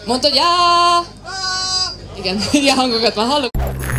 Mondta, hogy igen, ilyen hangokat már hallok.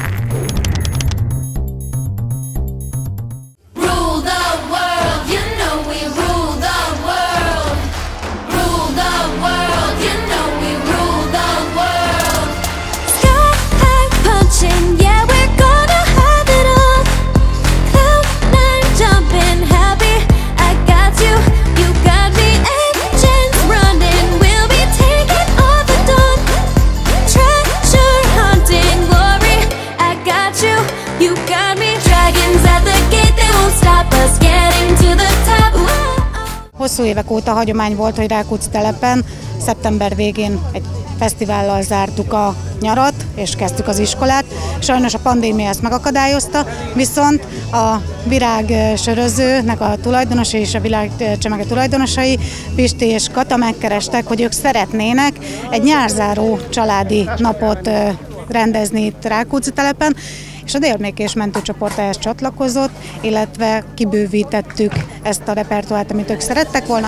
Hosszú évek óta hagyomány volt, hogy Rákóczi telepen szeptember végén egy fesztivállal zártuk a nyarat, és kezdtük az iskolát. Sajnos a pandémia ezt megakadályozta, viszont a virágsörözőnek a tulajdonosai és a virágcsemege tulajdonosai, Pisti és Kata megkerestek, hogy ők szeretnének egy nyárzáró családi napot rendezni itt Rákóczi telepen, és a Délbékés mentőcsoport ehhez csatlakozott, illetve kibővítettük ezt a repertoárt, amit ők szerettek volna.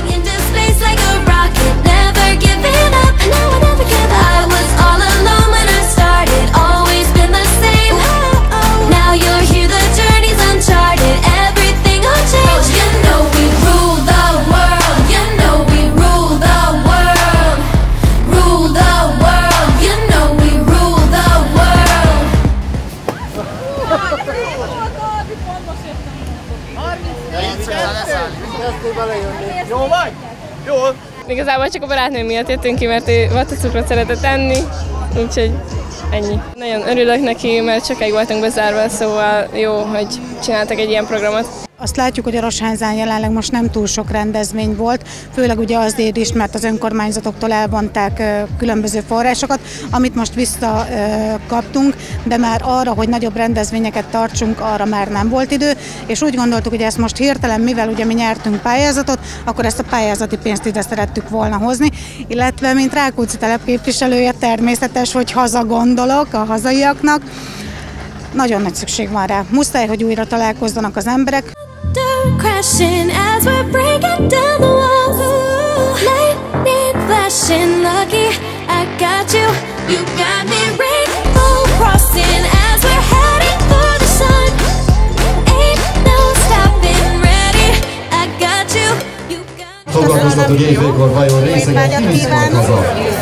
Jó vagy? Jó. Igazából csak a barátnőm miatt jöttünk ki, mert ő vattacukrot szeretett enni, úgyhogy ennyi. Nagyon örülök neki, mert sokáig voltunk bezárva, szóval jó, hogy csináltak egy ilyen programot. Azt látjuk, hogy a Rosházán jelenleg most nem túl sok rendezvény volt, főleg ugye azért is, mert az önkormányzatoktól elvonták különböző forrásokat, amit most visszakaptunk, de már arra, hogy nagyobb rendezvényeket tartsunk, arra már nem volt idő, és úgy gondoltuk, hogy ezt most hirtelen, mivel ugye mi nyertünk pályázatot, akkor ezt a pályázati pénzt ide szerettük volna hozni, illetve mint Rákóczi telep képviselője természetes, hogy hazagondolok a hazaiaknak, nagyon nagy szükség van rá. Muszáj, hogy újra találkozzanak az emberek. Foglalkoztatok éjfélkor vajon részegen, ki viszont haza?